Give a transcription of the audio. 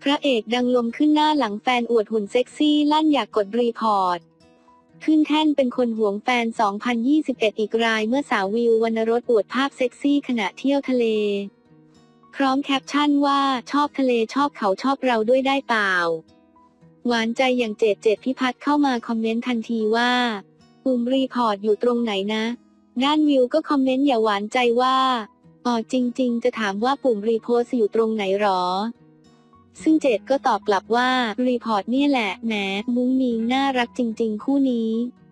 ระเอกดังลมขึ้นหน้าหลังแฟนอวดหุ่นเซ็กซี่ลั่นอยากกดรีพอร์ตขึ้นแท่นเป็นคนหวงแฟน 2021 อีกรายเมื่อสาววิววรรณรสอวดภาพเซ็กซี่ขณะเที่ยวทะเลพร้อมแคปชั่นว่าชอบทะเลชอบเขาชอบเราด้วยได้เปล่าหวานใจอย่างเจดพิพัฒน์เข้ามาคอมเมนต์ทันทีว่าปุ่มรีพอร์ตอยู่ตรงไหนนะด้านวิวก็คอมเมนต์อย่าหวานใจว่าจริงๆจะถามว่าปุ่มรีโพสต์อยู่ตรงไหนหรอซึ่งเจดก็ตอบกลับว่ารีพอร์ตเนี่ยแหละแหมมุ้งมิ้งน่ารักจริงๆคู่นี้